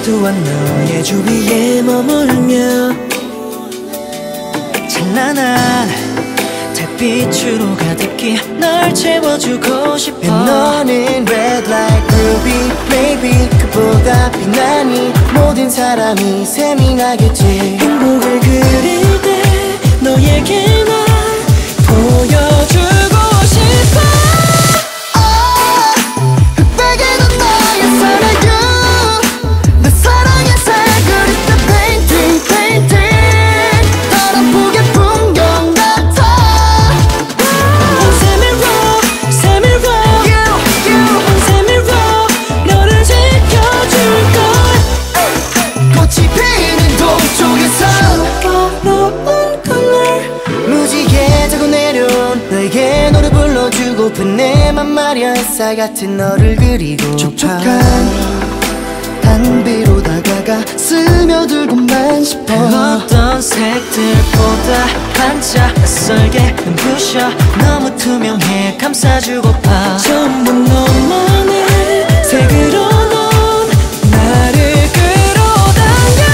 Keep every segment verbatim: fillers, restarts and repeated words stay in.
또한 너의 주위에 머물며 찬란한 달빛으로 가득히 널 채워주고 싶어. 너는 red like ruby baby 그보다 빛나니 모든 사람이 세민하겠지. 행복을 그릴 때 너에게 날 보여주고 싶어. 내맘 말야 햇살 같은 너를 그리고 촉촉한 단비로 다가가 스며들고만 싶어. 어떤 색들보다 반짝 낯설게 눈부셔. 너무 투명해 감싸주고파. 전부 너만의 색으로 넌 나를 끌어당겨.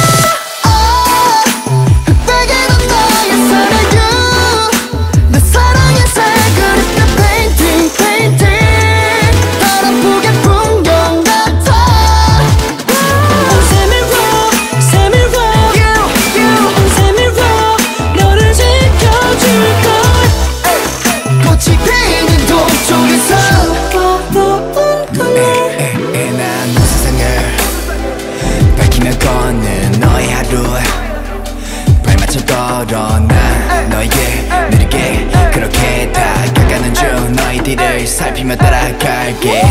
살피며 따라갈게.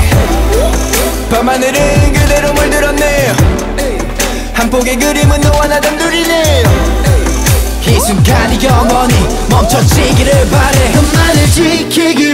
밤하늘은 그대로 물들었네. 한 폭의 그림은 너와 나 단둘이네. 이 순간이 영원히 멈춰지기를 바래. 너만을 지키기